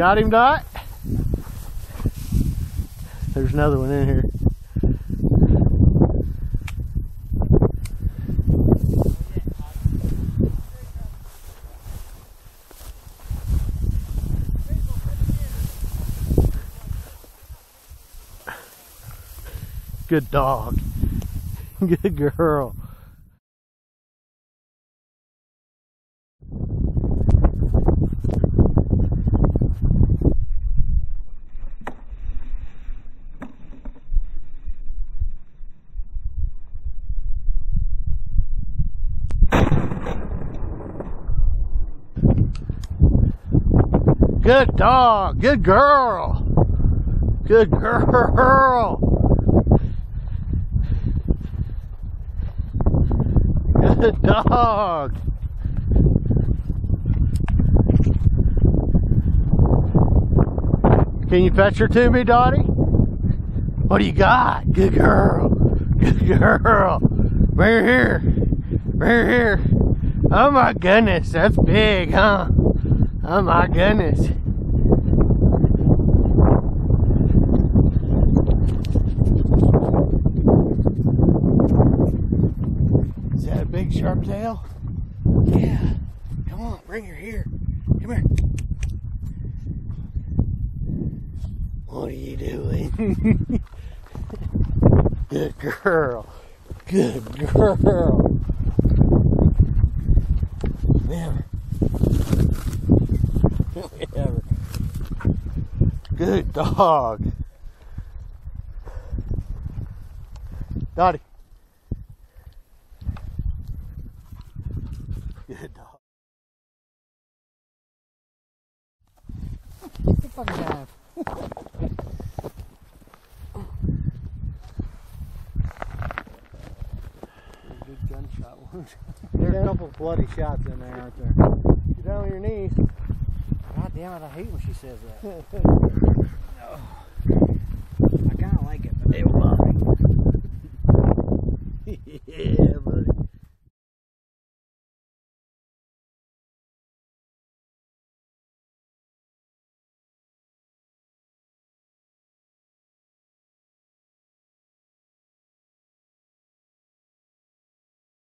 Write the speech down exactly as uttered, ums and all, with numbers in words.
got him, Dot? There's another one in here. Good dog. Good girl. Good dog. Good girl. Good girl. Good dog. Can you fetch her to me, Dottie? What do you got? Good girl. Good girl. Bring her here. Bring her here. Oh my goodness, that's big, huh? Oh my goodness. Is that a big Sharptail? Yeah. Come on, bring her here. Come here. What are you doing? Good girl. Good girl. Never. Never. Good dog. Dottie. Good dog. Good fucking dive. Good gunshot wound. There's a couple bloody shots in there, aren't there? Get down on your knees. God damn it, I hate when she says that.